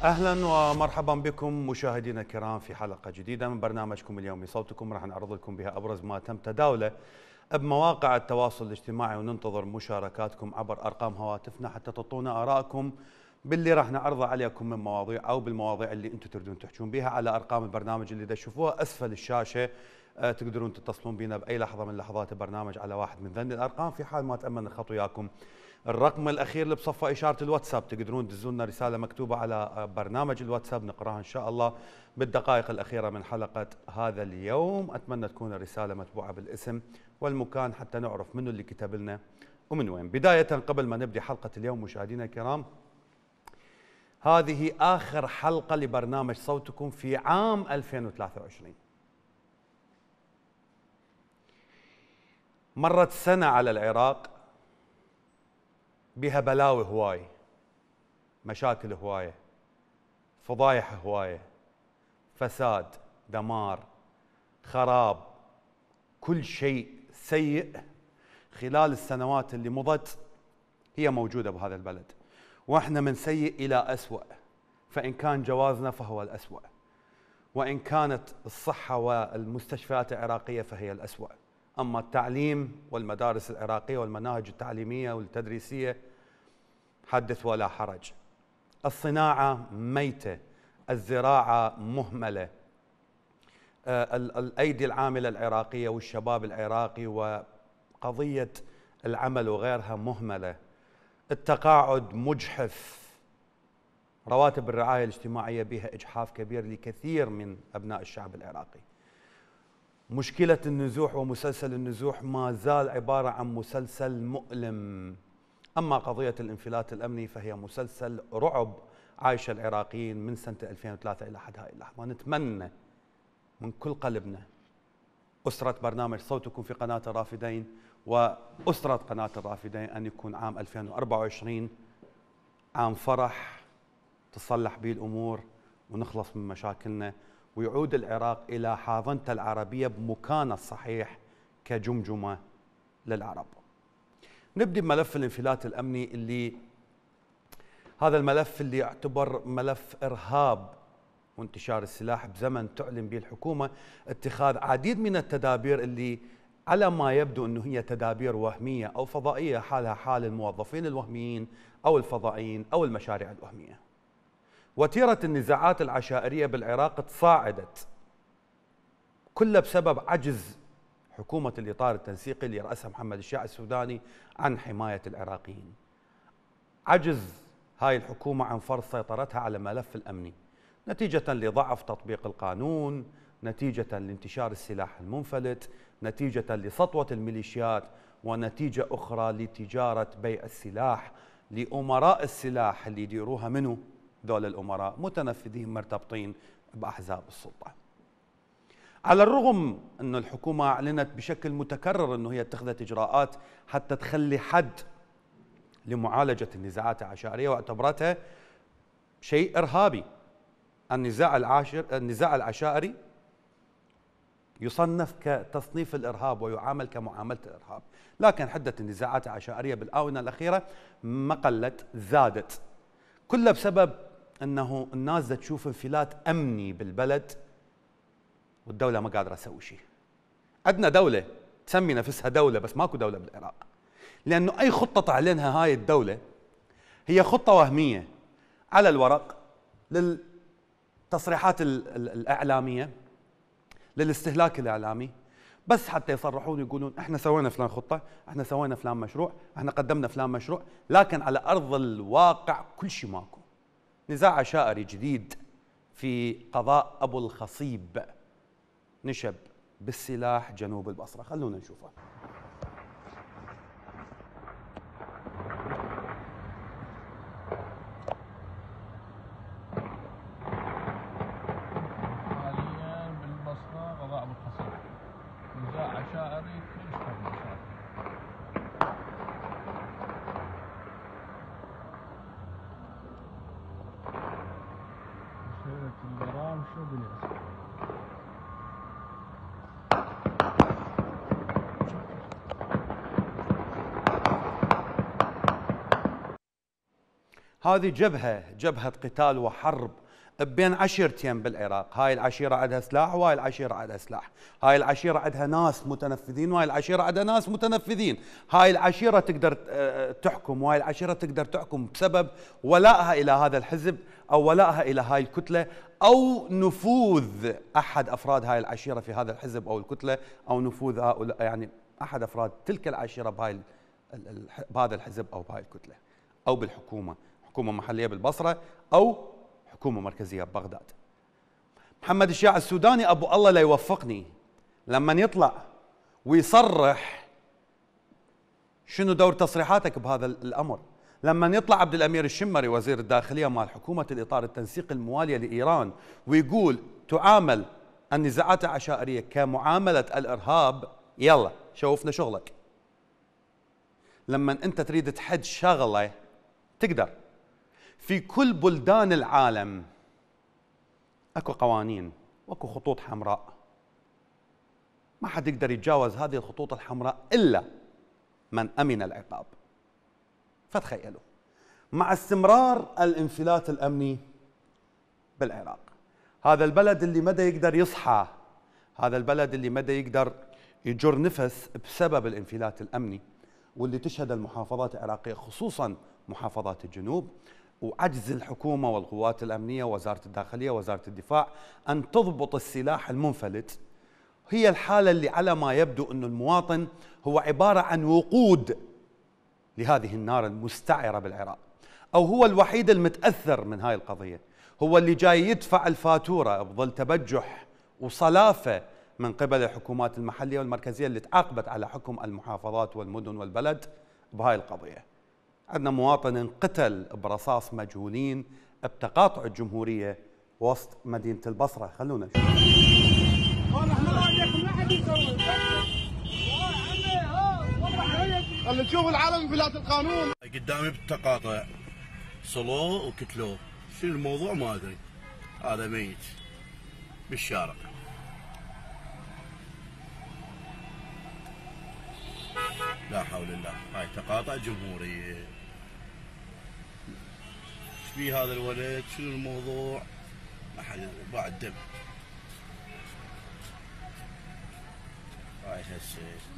اهلا ومرحبا بكم مشاهدينا الكرام في حلقه جديده من برنامجكم اليومي صوتكم، راح نعرض لكم بها ابرز ما تم تداوله بمواقع التواصل الاجتماعي، وننتظر مشاركاتكم عبر ارقام هواتفنا حتى تعطونا ارائكم باللي راح نعرضه عليكم من مواضيع او بالمواضيع اللي انتم تريدون تحجون بها على ارقام البرنامج اللي تشوفوها اسفل الشاشه. تقدرون تتصلون بنا باي لحظه من لحظات البرنامج على واحد من ذني الارقام. في حال ما تامن الخط وياكم الرقم الاخير اللي بصفه اشاره الواتساب، تقدرون تدزون لنا رساله مكتوبه على برنامج الواتساب نقراها ان شاء الله بالدقائق الاخيره من حلقه هذا اليوم. اتمنى تكون الرساله متبوعه بالاسم والمكان حتى نعرف منو اللي كتب لنا ومن وين. بدايه قبل ما نبدي حلقه اليوم مشاهدينا الكرام، هذه اخر حلقه لبرنامج صوتكم في عام 2023. مرت سنه على العراق بها بلاوي هواي، مشاكل هوايه، فضايح هوايه، فساد، دمار، خراب، كل شيء سيء خلال السنوات اللي مضت هي موجوده بهذا البلد، واحنا من سيء الى اسوأ. فان كان جوازنا فهو الاسوأ، وان كانت الصحه والمستشفيات العراقيه فهي الاسوأ. اما التعليم والمدارس العراقيه والمناهج التعليميه والتدريسيه حدث ولا حرج. الصناعه ميته، الزراعه مهمله، الايدي العامله العراقيه والشباب العراقي وقضيه العمل وغيرها مهمله. التقاعد مجحف، رواتب الرعايه الاجتماعيه بها اجحاف كبير لكثير من ابناء الشعب العراقي. مشكله النزوح ومسلسل النزوح ما زال عباره عن مسلسل مؤلم. اما قضيه الانفلات الامني فهي مسلسل رعب عايشه العراقيين من سنه 2003 الى حد هاي اللحظه. نتمنى من كل قلبنا أسرة برنامج صوتكم في قناة الرافدين وأسرة قناة الرافدين أن يكون عام 2024 عام فرح تصلح به الأمور ونخلص من مشاكلنا، ويعود العراق إلى حاضنته العربية بمكانه الصحيح كجمجمة للعرب. نبدأ بملف الانفلات الأمني، اللي هذا الملف اللي يعتبر ملف إرهاب وانتشار السلاح بزمن تعلن به الحكومة اتخاذ عديد من التدابير اللي على ما يبدو أنه هي تدابير وهمية أو فضائية، حالها حال الموظفين الوهميين أو الفضائيين أو المشاريع الوهمية. وتيرة النزاعات العشائرية بالعراق تصاعدت، كلها بسبب عجز حكومة الإطار التنسيقي اللي رأسها محمد الشيع السوداني عن حماية العراقيين. عجز هاي الحكومة عن فرض سيطرتها على الملف الأمني نتيجة لضعف تطبيق القانون، نتيجة لانتشار السلاح المنفلت، نتيجة لسطوة الميليشيات، ونتيجة أخرى لتجارة بيع السلاح لأمراء السلاح اللي يديروها منه ذول الأمراء متنفذين مرتبطين بأحزاب السلطة. على الرغم أن الحكومة أعلنت بشكل متكرر أنه هي اتخذت إجراءات حتى تخلي حد لمعالجة النزاعات العشائرية واعتبرتها شيء إرهابي. النزاع العشائري يصنف كتصنيف الإرهاب ويعامل كمعاملة الإرهاب، لكن حدة النزاعات العشائرية بالآونة الأخيرة ما قلت، زادت، كلها بسبب أنه الناس تشوف انفلات أمني بالبلد والدولة ما قادرة تسوي شيء. عندنا دولة تسمي نفسها دولة بس ماكو دولة بالعراق، لأنه أي خطة تعلنها هاي الدولة هي خطة وهمية على الورق، للتصريحات الإعلامية، للاستهلاك الإعلامي، بس حتى يصرحون يقولون احنا سوينا فلان خطة، احنا سوينا فلان مشروع، احنا قدمنا فلان مشروع، لكن على أرض الواقع كل شيء ماكو. نزاع عشائري جديد في قضاء أبو الخصيب نشب بالسلاح جنوب البصرة، خلونا نشوفه. نزاع عشائري كلش كبير صار. شيلة الغرام شو بني هذه جبهة قتال وحرب بين عشيرتين بالعراق. هاي العشيرة عندها سلاح وهاي العشيرة عندها سلاح، هاي العشيرة عندها ناس متنفذين وهاي العشيرة عندها ناس متنفذين. هاي العشيرة تقدر تحكم وهاي العشيرة تقدر تحكم بسبب ولائها إلى هذا الحزب أو ولائها إلى هاي الكتلة أو نفوذ أحد أفراد هاي العشيرة في هذا الحزب أو الكتلة، أو نفوذ هؤلاء يعني أحد أفراد تلك العشيرة بهذا الحزب أو بهاي الكتلة أو بالحكومة، حكومة محلية بالبصرة أو حكومة مركزية ببغداد. محمد الشيع السوداني أبو الله لا يوفقني لما يطلع ويصرح شنو دور تصريحاتك بهذا الأمر، لما يطلع عبد الأمير الشمري وزير الداخلية مال حكومة الإطار التنسيقي الموالية لإيران ويقول تعامل النزاعات العشائرية كمعاملة الإرهاب، يلا شوفنا شغلك. لما أنت تريد تحد شغلة تقدر. في كل بلدان العالم اكو قوانين واكو خطوط حمراء، ما حد يقدر يتجاوز هذه الخطوط الحمراء الا من امن العقاب. فتخيلوا مع استمرار الانفلات الامني بالعراق، هذا البلد اللي مدى يقدر يصحى، هذا البلد اللي مدى يقدر يجر نفس بسبب الانفلات الامني، واللي تشهد المحافظات العراقيه خصوصا محافظات الجنوب، وعجز الحكومة والقوات الأمنية ووزارة الداخلية ووزارة الدفاع أن تضبط السلاح المنفلت. هي الحالة اللي على ما يبدو أن المواطن هو عبارة عن وقود لهذه النار المستعرة بالعراق، أو هو الوحيد المتأثر من هاي القضية، هو اللي جاي يدفع الفاتورة بظل تبجح وصلافة من قبل الحكومات المحلية والمركزية اللي تعاقبت على حكم المحافظات والمدن والبلد بهاي القضية. عندنا مواطن انقتل برصاص مجهولين بتقاطع الجمهورية وسط مدينة البصرة. خلونا نشوف. خلي نشوف العالم بلاد القانون. قدامي بالتقاطع صلوه وكتلوه، شنو الموضوع ما ادري. هذا ميت بالشارع. لا حول الله، هاي تقاطع جمهورية. ايش بيه هذا الولد؟ شنو الموضوع؟ ما حد باع الدم. هاي هسه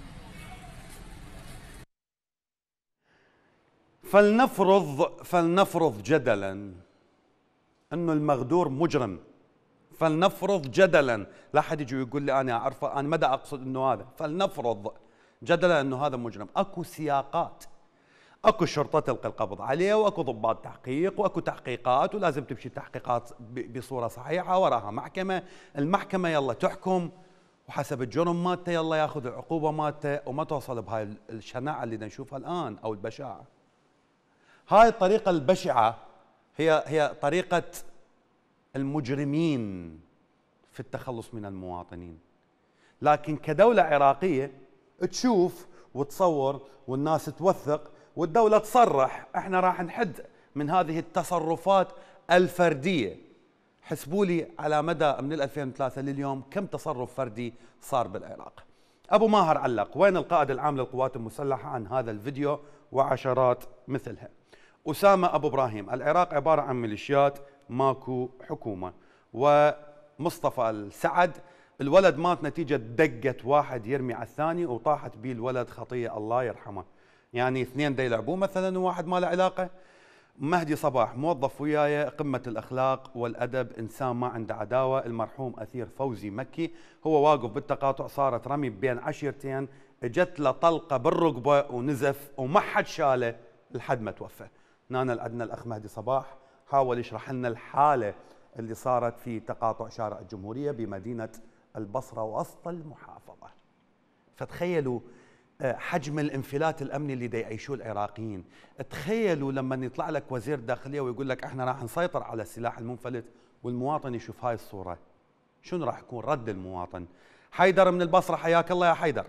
فلنفرض جدلا انه المغدور مجرم، فلنفرض جدلا، لا حد يجي ويقول لي انا اعرفه، انا مدى اقصد انه هذا، فلنفرض جدلا انه هذا مجرم. اكو سياقات، اكو شرطه تلقي القبض عليه، واكو ضباط تحقيق، واكو تحقيقات، ولازم تمشي التحقيقات بصوره صحيحه، وراها محكمه، المحكمه يلا تحكم وحسب الجرم مالته يلا ياخذ العقوبه مالته، وما توصل بهاي الشناعه اللي نشوفها الان او البشاعه. هاي الطريقه البشعه هي طريقه المجرمين في التخلص من المواطنين. لكن كدوله عراقيه تشوف وتصور والناس توثق والدولة تصرح احنا راح نحد من هذه التصرفات الفردية. حسبوا لي على مدى من 2003 لليوم كم تصرف فردي صار بالعراق. أبو ماهر علق: وين القائد العام للقوات المسلحة عن هذا الفيديو وعشرات مثلها. أسامة أبو إبراهيم: العراق عبارة عن ميليشيات، ماكو حكومة. ومصطفى السعد: الولد مات نتيجة دقة واحد يرمي على الثاني وطاحت بيه الولد، خطية الله يرحمه. يعني اثنين دا يلعبوه مثلا وواحد ما له علاقة. مهدي صباح: موظف وياي قمة الأخلاق والأدب، إنسان ما عنده عداوة. المرحوم أثير فوزي مكي: هو واقف بالتقاطع، صارت رمي بين عشيرتين، اجت له طلقة بالركبة ونزف وما حد شاله لحد ما توفى. هنا عندنا الأخ مهدي صباح حاول يشرح لنا الحالة اللي صارت في تقاطع شارع الجمهورية بمدينة البصرة وسط المحافظة. فتخيلوا حجم الانفلات الامني اللي دا يعيشوه العراقيين. تخيلوا لما يطلع لك وزير داخليه ويقول لك احنا راح نسيطر على السلاح المنفلت، والمواطن يشوف هاي الصوره، شنو راح يكون رد المواطن؟ حيدر من البصره، حياك الله يا حيدر.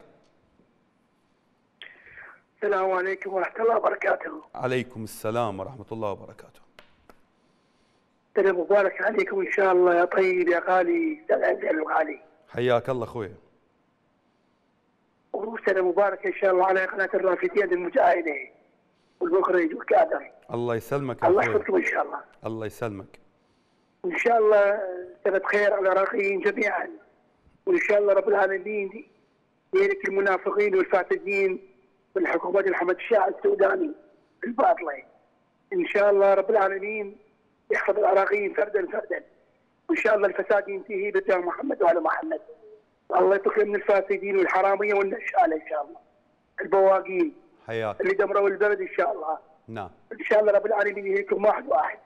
السلام عليكم ورحمه الله وبركاته. عليكم السلام ورحمه الله وبركاته. سنة مبارك عليكم ان شاء الله يا طيب يا غالي سنة الغالي. حياك الله اخوي. وسنة مباركة إن شاء الله على قناة الرافدين المجاهدة. والمخرج والكادر. الله يسلمك يا الله اخوي. يحفظكم ان شاء الله. الله يسلمك. وان شاء الله سنه خير على العراقيين جميعا، وان شاء الله رب العالمين يهلك المنافقين والفاسدين والحكومات محمد الشاه السوداني الباطله. ان شاء الله رب العالمين يحفظ العراقيين فردا فردا، وان شاء الله الفساد ينتهي بجاه محمد وعلى محمد. الله يطلق من الفاسدين والحراميه والنشاله ان شاء الله، البواقين حياك. اللي دمروا البلد ان شاء الله. نعم. ان شاء الله رب العالمين يهلكم واحد واحد.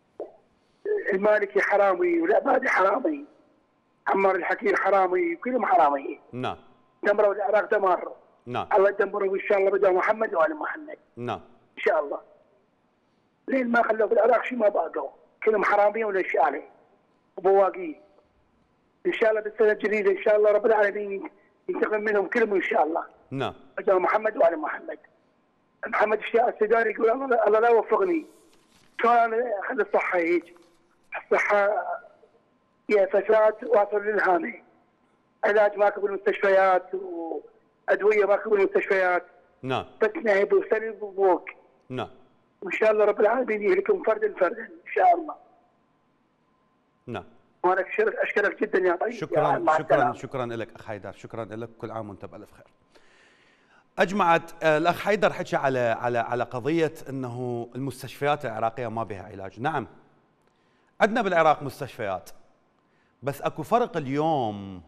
المالكي حرامي والعبادي حرامي، عمار الحكيم حرامي، كلهم حرامي. نعم. دمروا العراق دمار. نعم. الله يدمرهم ان شاء الله بجاه محمد وعلى محمد. نعم. ان شاء الله. لين ما خلوا في العراق شيء ما بقوا، كلهم حراميه ونشاله وبواقين. ان شاء الله بالسنه الجديده ان شاء الله رب العالمين ينتقم منهم كلهم ان شاء الله. نعم. بجاه محمد وعلى محمد. محمد الشاه السوداني يقول الله لا وفقني. كان اخذ الصحه هيك. الصحه فيها فساد واصل للهامه. علاج ماكو بالمستشفيات وادويه ماكو بالمستشفيات. نعم. بس نهب وسلب وبوق. نعم. وان شاء الله رب العالمين يهلكم فردا فردا ان شاء الله. نعم. وانا اشكرك جدا يا طيب. شكرا لك اخ حيدر، شكرا لك، كل عام وانت بالف خير. اجمعت الاخ حيدر حكى على قضيه انه المستشفيات العراقيه ما بها علاج. نعم، عندنا بالعراق مستشفيات، بس اكو فرق اليوم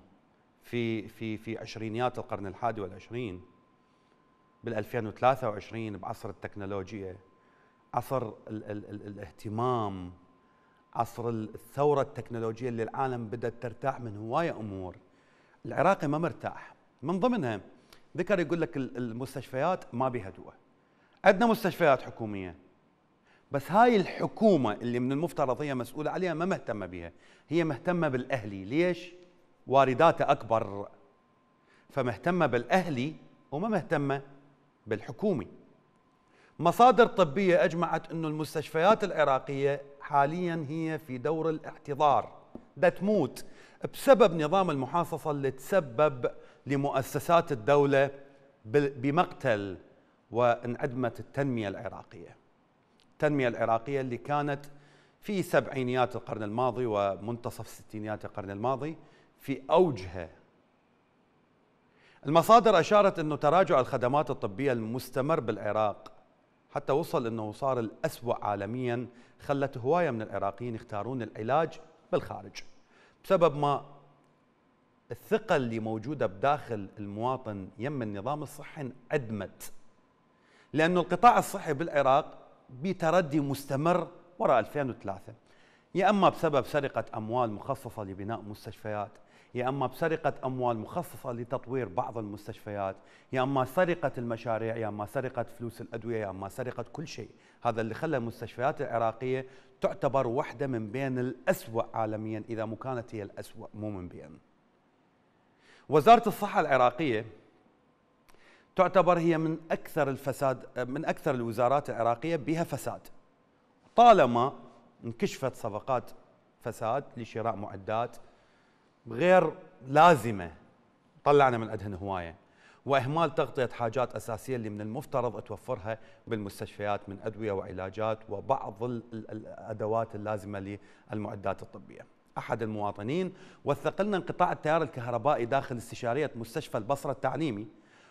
في عشرينيات القرن الحادي والعشرين، بال 2023 بعصر التكنولوجيا، عصر الاهتمام، عصر الثوره التكنولوجيه اللي العالم بدات ترتاح من هوايه امور. العراقي ما مرتاح، من ضمنها ذكر يقول لك المستشفيات ما بها دواء. عندنا مستشفيات حكوميه، بس هاي الحكومه اللي من المفترض هي مسؤوله عليها ما مهتمه بها، هي مهتمه بالاهلي. ليش؟ وارداته اكبر، فمهتمه بالاهلي وما مهتمه بالحكومي. مصادر طبيه اجمعت انه المستشفيات العراقيه حاليا هي في دور الاحتضار، دا تموت بسبب نظام المحاصصه اللي تسبب لمؤسسات الدوله بمقتل وانعدمت التنميه العراقيه. التنميه العراقيه اللي كانت في سبعينيات القرن الماضي ومنتصف ستينيات القرن الماضي في اوجها. المصادر اشارت انه تراجع الخدمات الطبيه المستمر بالعراق حتى وصل انه صار الأسوأ عالميا، خلت هوايه من العراقيين يختارون العلاج بالخارج بسبب ما الثقه اللي موجوده بداخل المواطن يم النظام الصحي انعدمت، لانه القطاع الصحي بالعراق بتردي مستمر وراء 2003، يا اما بسبب سرقه اموال مخصصه لبناء مستشفيات، يا اما بسرقه اموال مخصصه لتطوير بعض المستشفيات، يا اما سرقه المشاريع، يا اما سرقه فلوس الادويه، يا اما سرقه كل شيء. هذا اللي خلى المستشفيات العراقيه تعتبر واحده من بين الأسوأ عالميا، اذا مو كانت هي الأسوأ، مو من بين. وزاره الصحه العراقيه تعتبر هي من اكثر الوزارات العراقيه بها فساد، طالما انكشفت صفقات فساد لشراء معدات غير لازمه طلعنا من عندهن هوايه، واهمال تغطيه حاجات اساسيه اللي من المفترض توفرها بالمستشفيات من ادويه وعلاجات وبعض الادوات اللازمه للمعدات الطبيه. احد المواطنين وثق لنا انقطاع التيار الكهربائي داخل استشاريه مستشفى البصره التعليمي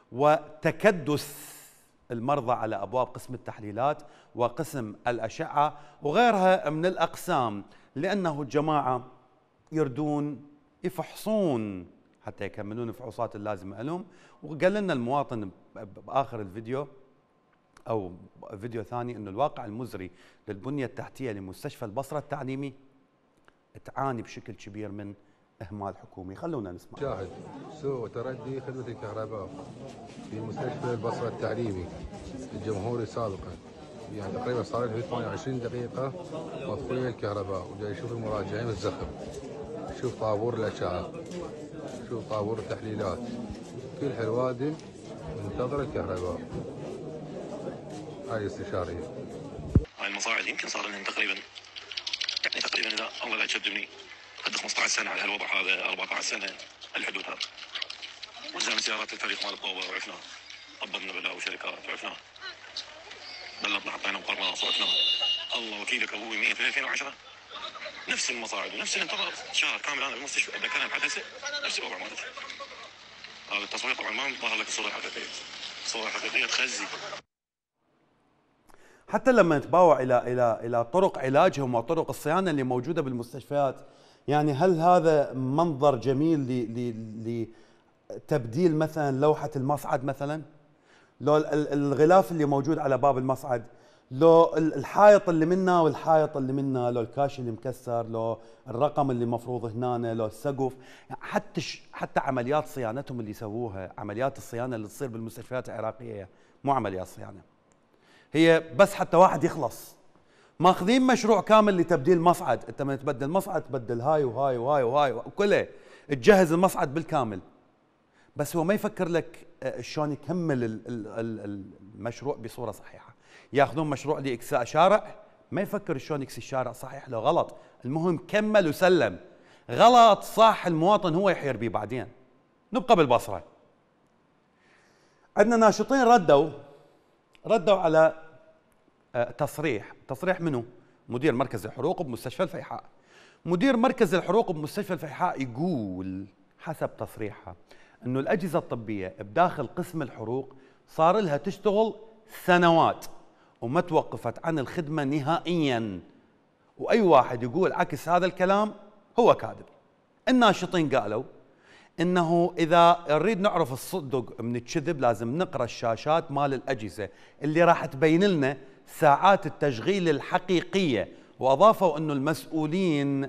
وتكدس المرضى على ابواب قسم التحليلات وقسم الاشعه وغيرها من الاقسام، لانه الجماعه يردون يفحصون حتى يكملون الفحوصات اللازمه لهم. وقال لنا المواطن باخر الفيديو او فيديو ثاني انه الواقع المزري للبنيه التحتيه لمستشفى البصره التعليمي تعاني بشكل كبير من اهمال حكومي. خلونا نسمع. شاهد سوء تردي خدمه الكهرباء في مستشفى البصره التعليمي الجمهوري سابقا، يعني تقريبا صار له 28 دقيقه مدخوليه الكهرباء، وجاي يشوف المراجعين الزخم، شوف طابور الاشعه، شوف طابور التحليلات، كل هالوادم منتظر الكهرباء. هاي استشاريه. هاي المصاعد يمكن صار لهم تقريبا اذا الله لا يكذبني قد 15 سنه على هالوضع هذا، 14 سنه الحدود هذا. وجدنا سيارات الفريق مال الطوبه وعفناه، طبضنا بلاوي شركات وعفناه. بلغنا حطينا مقرنا صوتنا الله وكيلك ابوي 100 في 2010 نفس المصاعد ونفس الانتظار شهر كامل انا بالمستشفى اذا كان بحدث نفس الوضع مالتي. هذا التصوير طبعا ما ظهر لك الصوره الحقيقيه، الصوره الحقيقيه تخزي. حتى لما نتباوع الى طرق علاجهم وطرق الصيانه اللي موجوده بالمستشفيات، يعني هل هذا منظر جميل لتبديل مثلا لوحه المصعد مثلا؟ لو الغلاف اللي موجود على باب المصعد، لو الحائط اللي منا والحائط اللي منا، لو الكاش اللي مكسر، لو الرقم اللي مفروض هنا، لو السقف، يعني حتى عمليات صيانتهم اللي يسووها، عمليات الصيانه اللي تصير بالمستشفيات العراقيه مو عمليات صيانه، هي بس حتى واحد يخلص. ماخذين مشروع كامل لتبديل مصعد، انت من تبدل مصعد تبدل هاي وهاي وهاي وهاي وكله، تجهز المصعد بالكامل، بس هو ما يفكر لك شلون يكمل المشروع بصوره صحيحه. ياخذون مشروع لاكساء شارع، ما يفكر شلون يكسي الشارع صحيح لو غلط، المهم كمل وسلم. غلط صح المواطن هو يحير بيه بعدين. نبقى بالبصره. عندنا ناشطين ردوا على تصريح منه؟ مدير مركز الحروق بمستشفى الفيحاء. مدير مركز الحروق بمستشفى الفيحاء يقول حسب تصريحها انه الاجهزه الطبيه بداخل قسم الحروق صار لها تشتغل سنوات وما توقفت عن الخدمه نهائيا، واي واحد يقول عكس هذا الكلام هو كاذب. الناشطين قالوا انه اذا نريد نعرف الصدق من الكذب لازم نقرا الشاشات مال الاجهزه اللي راح تبين لنا ساعات التشغيل الحقيقيه، واضافوا انه المسؤولين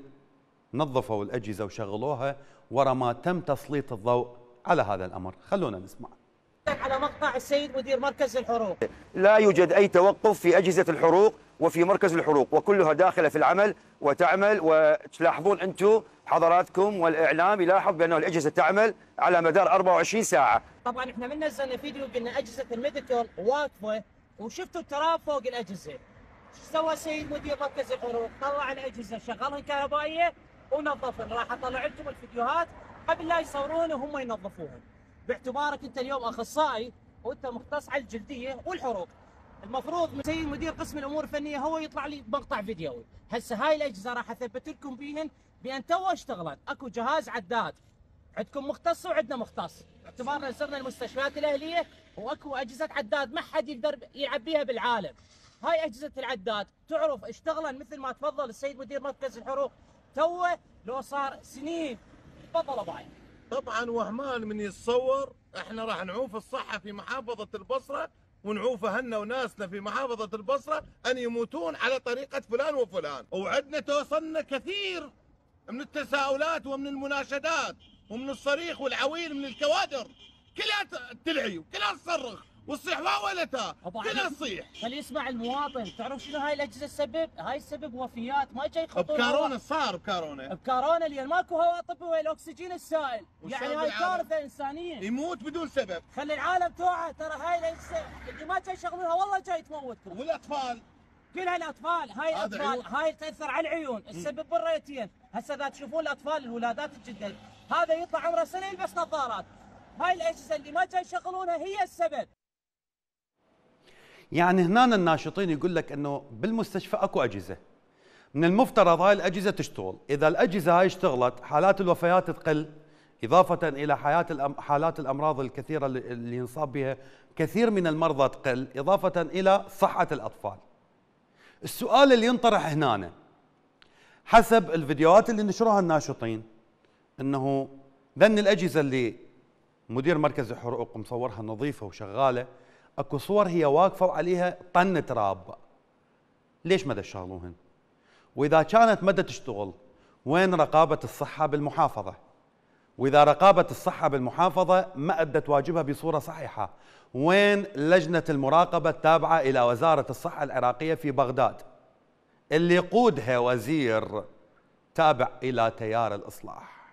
نظفوا الاجهزه وشغلوها ورا ما تم تسليط الضوء على هذا الامر. خلونا نسمع. على مقطع السيد مدير مركز الحروق. لا يوجد أي توقف في أجهزة الحروق وفي مركز الحروق، وكلها داخلة في العمل وتعمل، وتلاحظون أنتم حضراتكم والإعلام يلاحظ بأن الأجهزة تعمل على مدار 24 ساعة. طبعا احنا من نزلنا فيديو قلنا أجهزة الميديكال واقفة وشفتوا التراب فوق الأجهزة. ايش سوى السيد مدير مركز الحروق؟ طلع الأجهزة شغلها كهربائية ونظفهم. راح أطلع لكم الفيديوهات قبل لا يصورون وهم ينظفوهم. باعتبارك انت اليوم اخصائي وانت مختص على الجلديه والحروق، المفروض من سيد مدير قسم الامور الفنيه هو يطلع لي بمقطع فيديوي. هسه هاي الاجهزه راح اثبت لكم بيهن بان تو اشتغلت، اكو جهاز عداد، عندكم مختص وعندنا مختص، باعتبارنا صرنا المستشفيات الاهليه واكو اجهزه عداد ما حد يقدر يعبيها بالعالم. هاي اجهزه العداد تعرف اشتغلن مثل ما تفضل السيد مدير مركز الحروق، توه لو صار سنين. تفضل ابو علي. طبعا وهمان من يتصور احنا راح نعوف الصحه في محافظه البصره ونعوف اهلنا وناسنا في محافظه البصره ان يموتون على طريقه فلان وفلان، وعندنا توصلنا كثير من التساؤلات ومن المناشدات ومن الصريخ والعويل من الكوادر، كلها تلعي وكلها تصرخ والصيح واولتها كلها تصيح. خلي يسمع المواطن. تعرف شنو هاي الاجهزه السبب؟ هاي السبب وفيات ما جاي يخطون بكورونا. صار بكورونا لان ماكو هواء طبي والاكسجين السائل، يعني هاي كارثه انسانيه. يموت بدون سبب. خلي العالم توعى، ترى هاي الاجهزه اللي ما جاي يشغلونها والله جاي تموتكم. والاطفال كلها الاطفال، هاي الاطفال هاي تاثر على العيون، السبب بالرئتين. هسه اذا تشوفون الاطفال الولادات الجدد هذا يطلع عمره سنه يلبس نظارات. هاي الاجهزه اللي ما جاي يشغلونها هي السبب. يعني هنا الناشطين يقول لك انه بالمستشفى اكو اجهزه، من المفترض هاي الاجهزه تشتغل، اذا الاجهزه هاي اشتغلت حالات الوفيات تقل، اضافه الى حالات الامراض الكثيره اللي ينصاب بها كثير من المرضى تقل، اضافه الى صحه الاطفال. السؤال اللي ينطرح هنا حسب الفيديوهات اللي نشروها الناشطين انه ذن الاجهزه اللي مدير مركز الحروق مصورها نظيفه وشغاله، اكو صور هي واقفه وعليها طن تراب. ليش ما تشغلوهن؟ واذا كانت ما تشتغل وين رقابه الصحه بالمحافظه؟ واذا رقابه الصحه بالمحافظه ما ادت واجبها بصوره صحيحه، وين لجنه المراقبه التابعه الى وزاره الصحه العراقيه في بغداد اللي يقودها وزير تابع الى تيار الاصلاح؟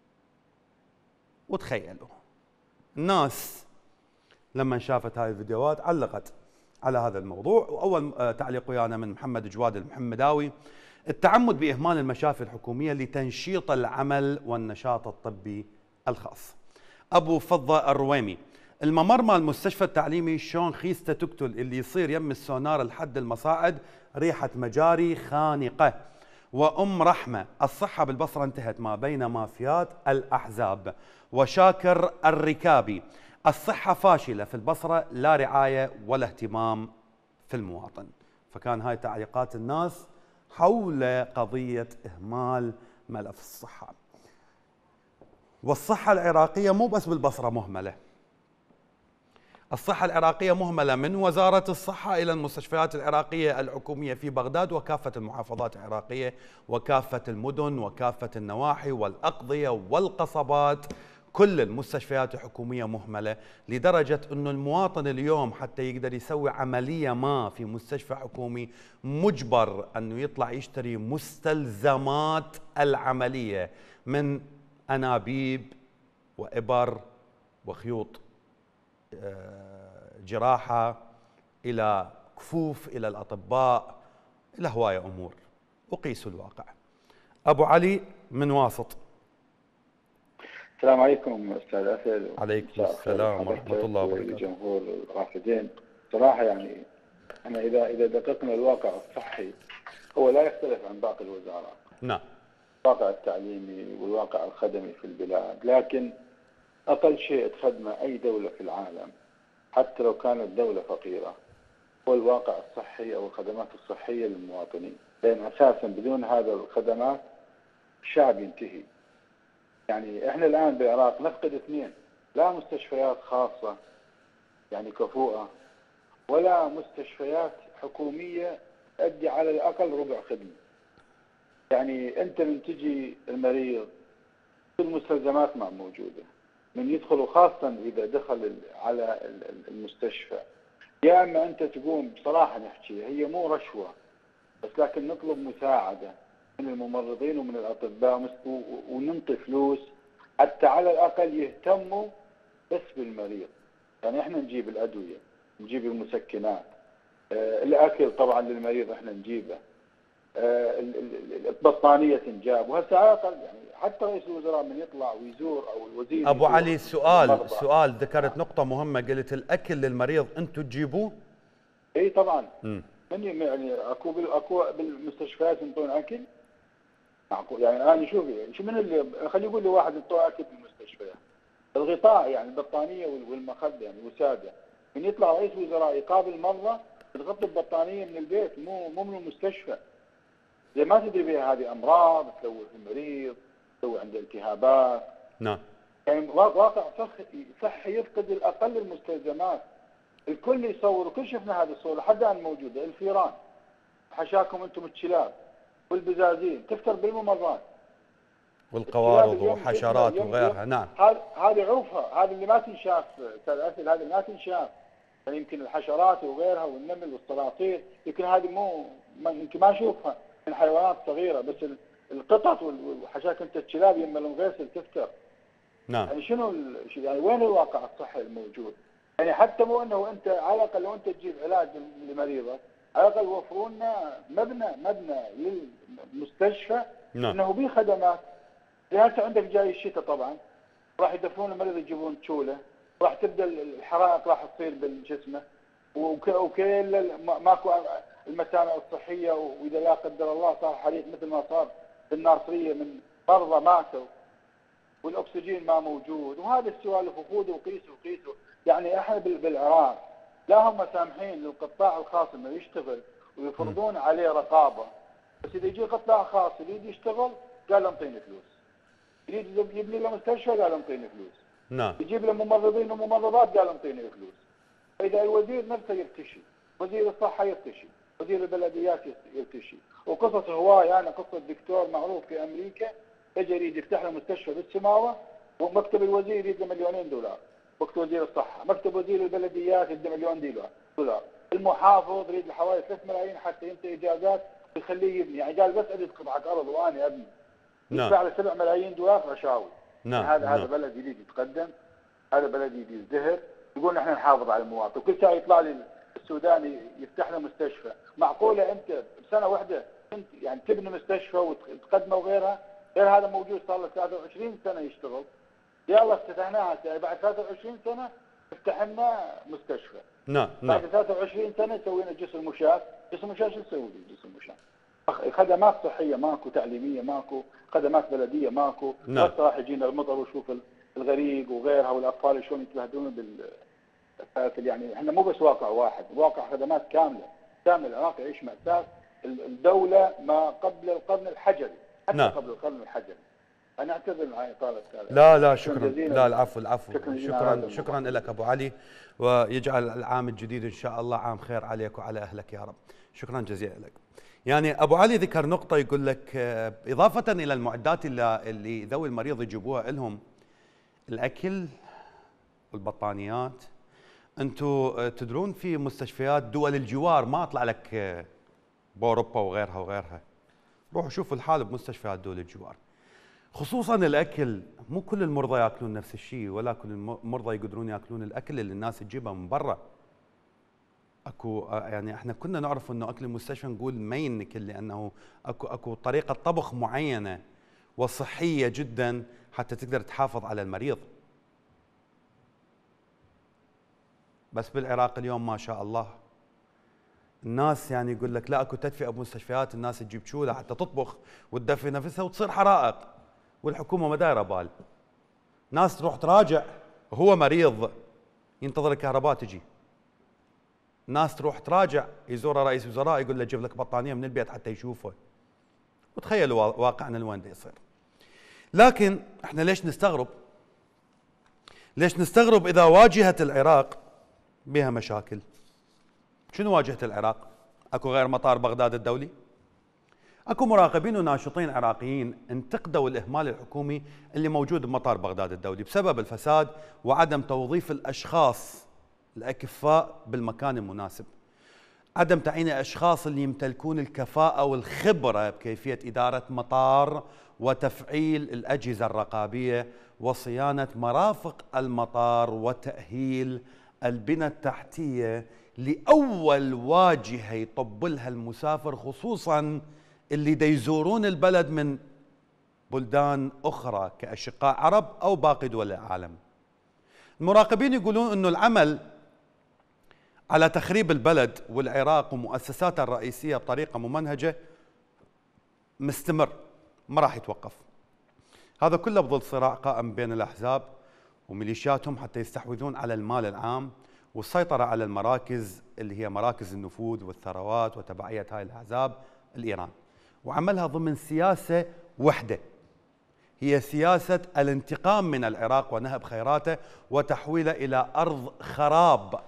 وتخيلوا الناس لما شافت هاي الفيديوهات علقت على هذا الموضوع، واول تعليق ويانا من محمد جواد المحمداوي: التعمد باهمال المشافي الحكوميه لتنشيط العمل والنشاط الطبي الخاص. ابو فضه الرويمي: الممر مال المستشفى التعليمي شلون خيسته تقتل، اللي يصير يم السونار لحد المصاعد ريحة مجاري خانقة. وأم رحمة، الصحة بالبصرة انتهت ما بين مافيات الأحزاب. وشاكر الركابي، الصحة فاشلة في البصرة، لا رعاية ولا اهتمام في المواطن. فكان هاي تعليقات الناس حول قضية إهمال ملف الصحة. والصحة العراقية مو بس بالبصرة مهملة، الصحة العراقية مهملة من وزارة الصحة إلى المستشفيات العراقية الحكومية في بغداد وكافة المحافظات العراقية وكافة المدن وكافة النواحي والأقضية والقصبات. كل المستشفيات الحكومية مهملة، لدرجة أنه المواطن اليوم حتى يقدر يسوي عملية ما في مستشفى حكومي مجبر أنه يطلع يشتري مستلزمات العملية من أنابيب وإبر وخيوط جراحة إلى كفوف إلى الأطباء إلى هواية أمور. وقيسوا الواقع. أبو علي من واسط. السلام عليكم أستاذ أسد. عليكم السلام ورحمة الله وبركاته. جمهور الرافدين، صراحة يعني احنا إذا دققنا الواقع الصحي هو لا يختلف عن باقي الوزارات. نعم. الواقع التعليمي والواقع الخدمي في البلاد، لكن أقل شيء تخدمه أي دولة في العالم حتى لو كانت دولة فقيرة هو الواقع الصحي أو الخدمات الصحية للمواطنين، لأن أساسا بدون هذا الخدمات الشعب ينتهي. يعني احنا الآن بالعراق نفقد اثنين، لا مستشفيات خاصة يعني كفؤة ولا مستشفيات حكومية تؤدي على الأقل ربع خدمة. يعني أنت من تجي المريض المستلزمات ما موجودة، من يدخلوا خاصة إذا دخل على المستشفى يا أما أنت تقوم بصراحة نحكي هي مو رشوة بس لكن نطلب مساعدة من الممرضين ومن الأطباء وننطي فلوس حتى على الأقل يهتموا بس بالمريض. يعني إحنا نجيب الأدوية، نجيب المسكنات، الأكل طبعا للمريض إحنا نجيبه، البطانية تنجاب، وهسه على الأقل يعني حتى رئيس الوزراء من يطلع ويزور أو الوزير. أبو علي سؤال ذكرت نقطة مهمة، قلت الأكل للمريض أنتم تجيبوه؟ إي طبعا. من يعني اكو بالمستشفيات ينطون اكل معقول؟ يعني انا شوف من اللي خلي يقول لي واحد ينطون اكل بالمستشفيات. الغطاء يعني البطانيه والمخده يعني وساده، من يطلع رئيس وزراء يقابل مره تغطي البطانيه من البيت مو من المستشفى. زي ما تدري بها هذه امراض تلوث المريض، تسوي عنده التهابات. نعم. يعني واقع صحي يفقد الاقل المستلزمات. الكل يصور وكل شفنا هذه الصورة لحد الآن موجودة، الفيران حشاكم أنتم الكلاب والبزازين تفتر بالممرات والقوارض وحشرات وغيرها. نعم. هذه عوفها، هذه اللي ما تنشاف أستاذ أسد، هذه ما تنشاف. يعني يمكن الحشرات وغيرها والنمل والصراصير يمكن هذه يمكن ما نشوفها من حيوانات صغيرة، بس القطط وحشاك أنت الكلاب يم الغسل تفتر. نعم. يعني شنو يعني وين الواقع الصحي الموجود؟ يعني حتى مو انه انت على الاقل لو انت تجيب علاج لمريضك على الاقل وفروا لنا مبنى للمستشفى. نعم. انه به خدمات. هسه عندك جاي الشتاء طبعا راح يدفنون المريض يجيبون تشوله، راح تبدا الحرائق راح تصير بالجسمه وكل ماكو المتابع الصحيه، واذا لا قدر الله صار حريق مثل ما صار بالناصريه من مرضى ماتوا والاكسجين ما موجود. وهذا السوالف وخذوا وقيسوا. يعني احنا بالعراق لا هم سامحين للقطاع الخاص انه يشتغل ويفرضون عليه رقابه، بس اذا يجي قطاع خاص يريد يشتغل قال انطيني فلوس، يريد يبني له مستشفى قال انطيني فلوس. نعم. يجيب له ممرضين وممرضات قال انطيني فلوس. فاذا الوزير نفسه يرتشي، وزير الصحه يرتشي، وزير البلديات يرتشي، وقصص هوايه. انا قصه دكتور معروف في امريكا اجى يريد يفتح له مستشفى بالسماوه ومكتب الوزير يريد له $2,000,000. وقت وزير الصحة، مكتب وزير البلديات يدي $1,000,000، المحافظ يريد حوالي 3 ملايين حتى ينطي إجازات ويخليه يبني، يعني قال بس أريد قطعة أرض وأنا أبني. نعم. يدفع له $7 ملايين رشاوي. نعم. يعني هذا نعم. بلد يريد يتقدم، هذا بلد يريد يزدهر، يقول نحن نحافظ على المواطن، وكل ساعة يطلع لي السوداني يفتح له مستشفى. معقولة أنت بسنة واحدة أنت يعني تبني مستشفى وتقدمه وغيرها؟ غير هذا موجود صار له 23 سنة يشتغل. يلا افتتحناها بعد 23 سنة افتح لنا مستشفى. نعم بعد 23 سنه سوينا جسر مشاة، جسر مشاة شو نسوي بالجسر مشاة؟ خدمات صحيه ماكو، تعليميه ماكو، خدمات بلديه ماكو، بس راح يجينا المطر وشوف الغريق وغيرها والاطفال شلون يتبهدلون يعني احنا مو بس واقع واحد، واقع خدمات كامله، العراق يعيش مأساة الدوله ما قبل القرن الحجري، حتى قبل القرن الحجري. انا اعتذر عن اطاله لا شكرا، لا العفو شكرا لك ابو علي، ويجعل العام الجديد ان شاء الله عام خير عليك وعلى اهلك يا رب. شكرا جزيلا لك. يعني ابو علي ذكر نقطه، يقول لك اضافه الى المعدات اللي ذوي المريض يجيبوها لهم، الاكل والبطانيات. انتم تدرون في مستشفيات دول الجوار، ما اطلع لك باوروبا وغيرها، روحوا شوفوا الحال بمستشفيات دول الجوار. خصوصا الاكل، مو كل المرضى ياكلون نفس الشيء، ولا كل المرضى يقدرون ياكلون الاكل اللي الناس تجيبه من برا. اكو يعني احنا كنا نعرف انه اكل المستشفى نقول ما ينكل، لانه اكو طريقه طبخ معينه وصحيه جدا حتى تقدر تحافظ على المريض. بس بالعراق اليوم ما شاء الله الناس يعني يقول لك لا، اكو تدفئه بمستشفيات، الناس تجيب شوله حتى تطبخ وتدفي نفسها وتصير حرائق، والحكومه ما دايره بال. ناس تروح تراجع وهو مريض ينتظر الكهرباء تجي. ناس تروح تراجع يزور رئيس وزراء يقول له جيب لك بطانيه من البيت حتى يشوفه. وتخيلوا واقعنا لوين يصير. لكن احنا ليش نستغرب؟ ليش نستغرب اذا واجهت العراق بها مشاكل؟ شنو واجهت العراق؟ اكو غير مطار بغداد الدولي؟ اكو مراقبين وناشطين عراقيين انتقدوا الاهمال الحكومي اللي موجود بمطار بغداد الدولي بسبب الفساد وعدم توظيف الاشخاص الاكفاء بالمكان المناسب. عدم تعيين الاشخاص اللي يمتلكون الكفاءة والخبرة بكيفية ادارة مطار وتفعيل الاجهزة الرقابية وصيانة مرافق المطار وتأهيل البنى التحتية لأول واجهة يطب لها المسافر، خصوصا اللي دا يزورون البلد من بلدان أخرى كأشقاء عرب أو باقي دول العالم. المراقبين يقولون أنه العمل على تخريب البلد والعراق ومؤسساته الرئيسية بطريقة ممنهجة مستمر، ما راح يتوقف. هذا كله بظل صراع قائم بين الأحزاب وميليشياتهم حتى يستحوذون على المال العام والسيطرة على المراكز اللي هي مراكز النفوذ والثروات وتبعية هاي الأحزاب الإيران، وعملها ضمن سياسة وحدة، هي سياسة الانتقام من العراق ونهب خيراته وتحويله إلى أرض خراب.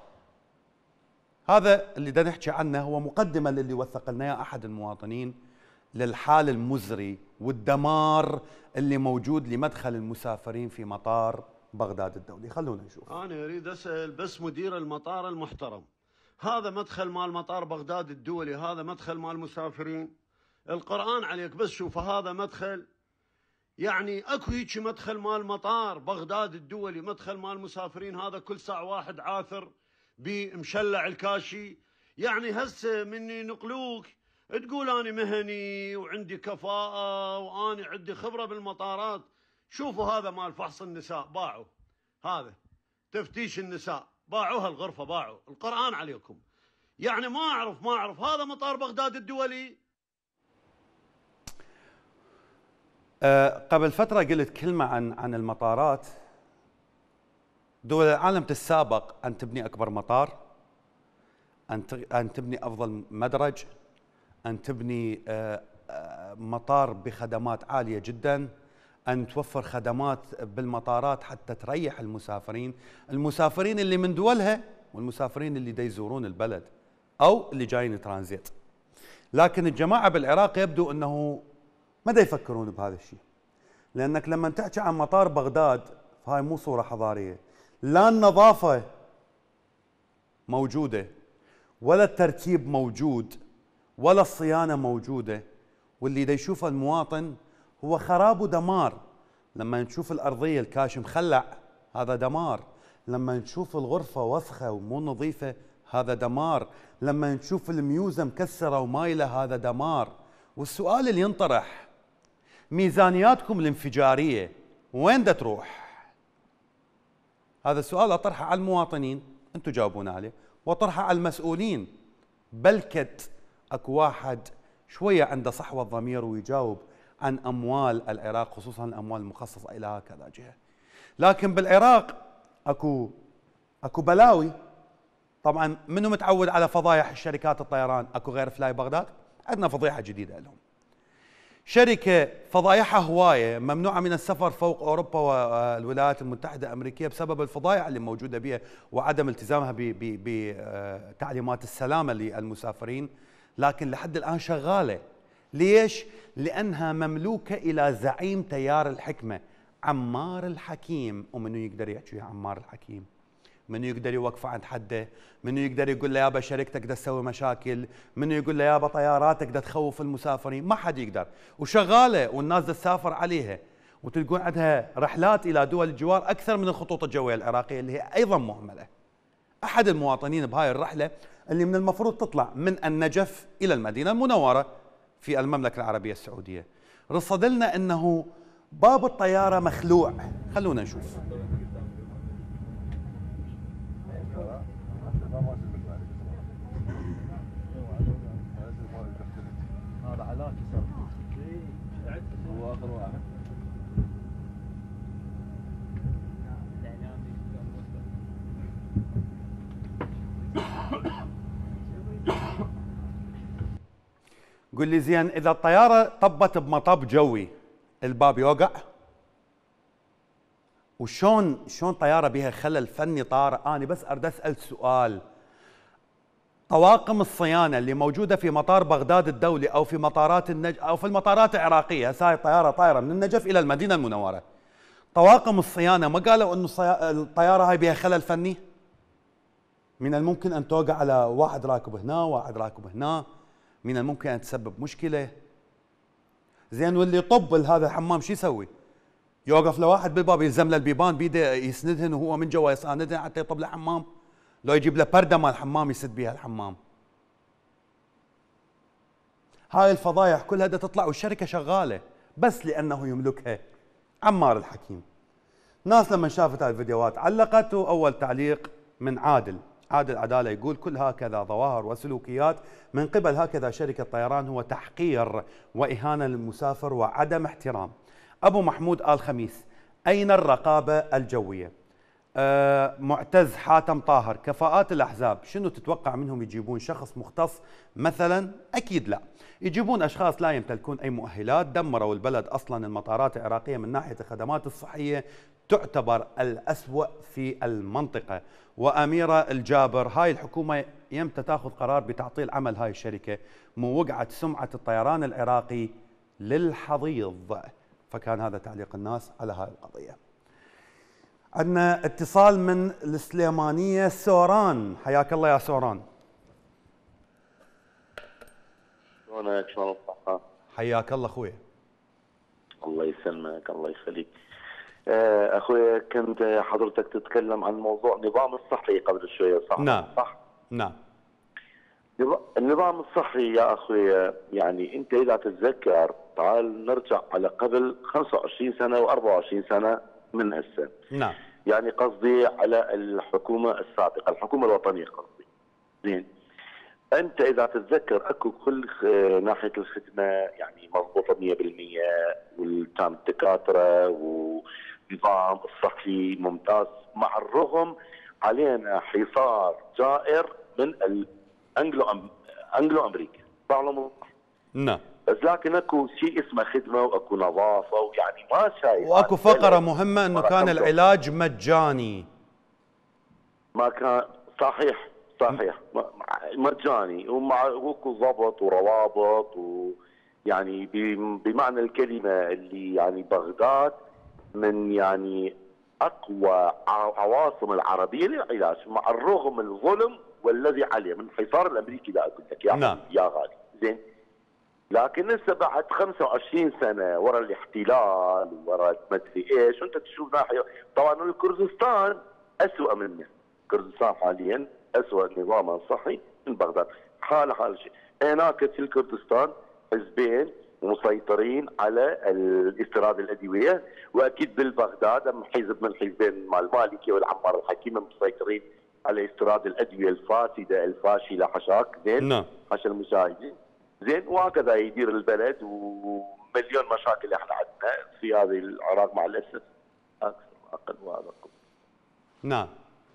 هذا اللي دا نحكي عنه هو مقدمة للي وثق لنا أحد المواطنين للحال المزري والدمار اللي موجود لمدخل المسافرين في مطار بغداد الدولي. خلونا نشوف. أنا أريد أسأل بس مدير المطار المحترم، هذا مدخل مال مطار بغداد الدولي، هذا مدخل مال مسافرين؟ القرآن عليك بس شوف، هذا مدخل، يعني اكو هيك مدخل مال مطار بغداد الدولي، مدخل مال مسافرين، هذا كل ساعة واحد عاثر بمشلع الكاشي. يعني هسه من ينقلوك تقول أنا مهني وعندي كفاءة وأنا عندي خبرة بالمطارات. شوفوا هذا مال فحص النساء باعوا، هذا تفتيش النساء باعوا هالغرفة، باعوا. القرآن عليكم، يعني ما أعرف هذا مطار بغداد الدولي. قبل فترة قلت كلمة عن المطارات. دول العالم تتسابق أن تبني أكبر مطار، أن تبني أفضل مدرج، أن تبني مطار بخدمات عالية جدا، أن توفر خدمات بالمطارات حتى تريح المسافرين اللي من دولها والمسافرين اللي دا يزورون البلد أو اللي جايين ترانزيت. لكن الجماعة بالعراق يبدو أنه ما دا يفكرون بهذا الشيء، لأنك لما تحكي عن مطار بغداد فهاي مو صورة حضارية، لا النظافة موجودة ولا الترتيب موجود ولا الصيانة موجودة، واللي دا يشوفه المواطن هو خراب ودمار. لما نشوف الأرضية الكاش مخلع هذا دمار، لما نشوف الغرفة وسخة ومو نظيفة هذا دمار، لما نشوف الميوزة مكسرة ومايلة هذا دمار. والسؤال اللي ينطرح، ميزانياتكم الانفجارية وين دا تروح؟ هذا السؤال أطرحه على المواطنين، أنتم جاوبونا عليه، وأطرحه على المسؤولين. بلكت أكو واحد شوية عنده صحوة ضمير ويجاوب عن أموال العراق، خصوصا الأموال المخصصة إلى هكذا جهة. لكن بالعراق أكو بلاوي. طبعا منو متعود على فضايح الشركات الطيران؟ أكو غير فلاي بغداد؟ عندنا فضيحة جديدة لهم. شركة فضايحها هواية، ممنوعة من السفر فوق أوروبا والولايات المتحدة الأمريكية بسبب الفضايح اللي موجودة بها وعدم التزامها بتعليمات السلامة للمسافرين، لكن لحد الآن شغالة. ليش؟ لأنها مملوكة إلى زعيم تيار الحكمة عمار الحكيم. ومنو يقدر يحكي عمار الحكيم؟ منو يقدر يوقفه عند حده؟ منو يقدر يقول له يابا شركتك دا تسوي مشاكل؟ منو يقول له يابا طياراتك دا تخوف المسافرين؟ ما حد يقدر. وشغاله والناس دا تسافر عليها، وتلقون عندها رحلات الى دول الجوار اكثر من الخطوط الجويه العراقيه اللي هي ايضا مهمله. احد المواطنين بهاي الرحله اللي من المفروض تطلع من النجف الى المدينه المنوره في المملكه العربيه السعوديه، رصد لنا انه باب الطياره مخلوع. خلونا نشوف. هذا علاقي صار هو اخر واحد. قل لي زين، اذا الطياره طبت بمطب جوي الباب يوقع؟ وشون طياره بها خلل فني طارئ؟ انا بس اريد اسال سؤال. طواقم الصيانه اللي موجوده في مطار بغداد الدولي او في مطارات او في المطارات العراقيه، هسه هاي الطياره طايره من النجف الى المدينه المنوره، طواقم الصيانه ما قالوا انه الطياره هاي بها خلل فني؟ من الممكن ان توقع على واحد راكب هنا واحد راكب هنا، من الممكن ان تسبب مشكله. زين، واللي يطب هذا الحمام شو يسوي؟ يوقف لواحد بالباب يلزم له البيبان بيده يسندهن وهو من جوا يساندهن حتى يطب له حمام؟ لو يجيب له برده مال حمام يسد بها الحمام. هاي الفضايح كلها بدها تطلع والشركه شغاله بس لانه يملكها عمار الحكيم. ناس لما شافت هاي الفيديوهات علقت، واول تعليق من عادل عداله يقول: كل هكذا ظواهر وسلوكيات من قبل هكذا شركه طيران هو تحقير واهانه للمسافر وعدم احترام. ابو محمود آل خميس: اين الرقابه الجويه؟ معتز حاتم طاهر: كفاءات الأحزاب شنو تتوقع منهم؟ يجيبون شخص مختص مثلا؟ أكيد لا، يجيبون أشخاص لا يمتلكون أي مؤهلات. دمروا البلد أصلا. المطارات العراقية من ناحية الخدمات الصحية تعتبر الأسوأ في المنطقة. وأميرة الجابر: هاي الحكومة يمتى تاخذ قرار بتعطيل عمل هاي الشركة؟ مو وقعت سمعة الطيران العراقي للحضيض. فكان هذا تعليق الناس على هاي القضية. عندنا اتصال من السليمانية. سوران، حياك الله يا سوران. شلونك؟ شلون الصحة؟ حياك الله اخوي. الله يسلمك، الله يخليك. اخوي، كنت حضرتك تتكلم عن موضوع النظام الصحي قبل شوية، صح؟ نعم صح؟ نعم. النظام الصحي يا اخوي، يعني انت اذا تتذكر، تعال نرجع على قبل 25 سنة و24 سنة من هسه. نعم. يعني قصدي على الحكومة السابقة، الحكومة الوطنية قصدي. زين. أنت إذا تتذكر أكو كل ناحية الخدمة يعني مضبوطة 100%، وكان الدكاترة ونظام الصحي ممتاز، مع الرغم علينا حصار جائر من الأنجلو أمريكا. صح ولا مو؟ نعم. بس لكن اكو شيء اسمه خدمه واكو نظافه، ويعني ما شايف. واكو فقره مهمه انه كان العلاج مجاني. ما كان صحيح مجاني، واكو ضبط وروابط، ويعني بمعنى الكلمه اللي يعني بغداد من يعني اقوى عواصم العربيه للعلاج، مع الرغم من الظلم والذي عليه من الحصار الامريكي. لا اقول لك نعم. يا غالي. زين. لكن هسه بعد 25 سنه ورا الاحتلال ورا ما ادري ايش، وانت تشوف ناحيه طبعا الكردستان اسوء منه. الكردستان حاليا اسوء نظاما صحي من بغداد. حال شيء. هناك في الكردستان حزبين مسيطرين على الاستيراد الادويه، واكيد بالبغداد حزب من الحزبين مال المالكي والعمار الحكيم مسيطرين على استيراد الادويه الفاسده الفاشله حشاك زين. نعم. حشا المشاهدين زين، وهكذا يدير البلد، ومليون مشاكل احنا عندنا في هذه العراق مع الاسف اكثر واقل وهذا. نعم.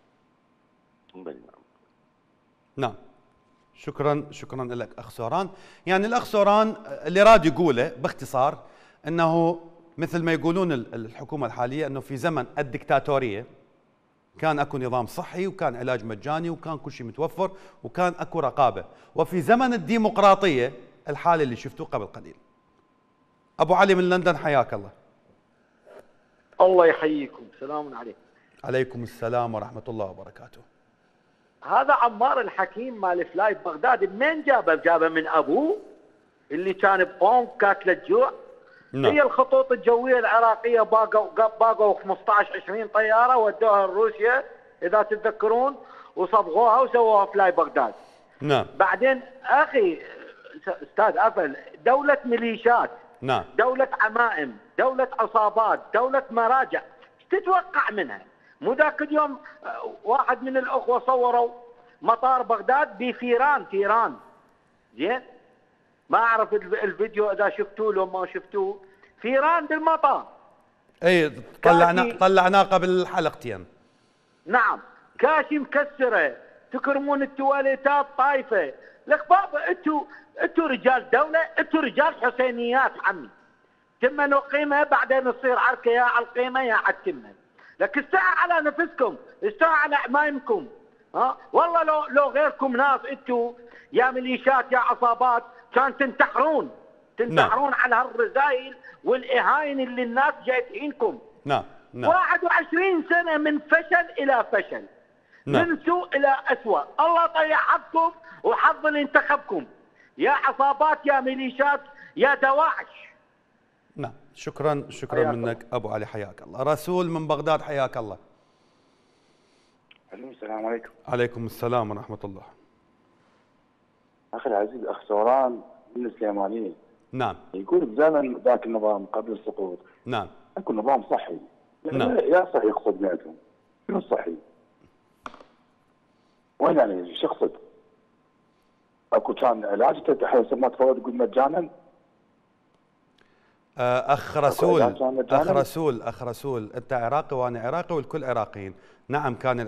نعم. شكرا لك اخ سوران. يعني الاخ سوران اللي راد يقوله باختصار انه مثل ما يقولون الحكومه الحاليه انه في زمن الدكتاتوريه كان اكو نظام صحي وكان علاج مجاني وكان كل شيء متوفر وكان اكو رقابه، وفي زمن الديمقراطيه الحالي اللي شفتوه قبل قليل. ابو علي من لندن حياك الله. الله يحييكم، سلام عليكم. عليكم السلام ورحمه الله وبركاته. هذا عمار الحكيم مال فلاي بغداد منين جابه؟ جابه من ابوه اللي كان بقوم كاتله الجوع. نعم. هي الخطوط الجويه العراقيه باقوا 15 20 طياره ودوها لروسيا اذا تتذكرون، وصبغوها وسووها فلاي بغداد. نعم. بعدين اخي استاذ افل، دوله ميليشيات، نعم، دوله عمائم، دوله عصابات، دوله مراجع، ايش تتوقع منها؟ مو ذاك اليوم واحد من الاخوه صوروا مطار بغداد بفيران زين؟ ما اعرف الفيديو اذا شفتوه لو ما شفتوه، فيران بالمطار. اي طلعناه قبل حلقتين. نعم، كاشي مكسره، تكرمون التواليتات طايفه. لك بابا انتوا رجال دوله، انتوا رجال حسينيات عمي. تم نقيمها بعدين نصير عركه يا على القيمه يا على التمه. لك استعى على نفسكم، استعى على عمايمكم. ها والله لو غيركم ناس انتوا يا ميليشيات يا عصابات كان تنتحرون على هالرذايل والاهاين اللي الناس جاي تهينكم. نعم. 21 سنه من فشل الى فشل. نعم. من سوء الى اسوء. الله يطيع حظكم وحظ اللي انتخبكم يا عصابات يا ميليشيات يا دواعش. نعم. شكرا منك ابو علي، حياك الله. رسول من بغداد حياك الله. السلام عليكم. عليكم السلام ورحمه الله. اخي العزيز اخ سوران من السليمانيه. نعم. يقول بزمن ذاك النظام قبل السقوط. نعم. اكو نظام صحي. نعم. يا صحي يقصد بيناتهم. شنو الصحي؟ وين يعني شو يقصد؟ اكو كان علاج تحت ما تفوت تقول مجانا؟ اخ رسول انت عراقي وانا عراقي والكل عراقيين. نعم، كان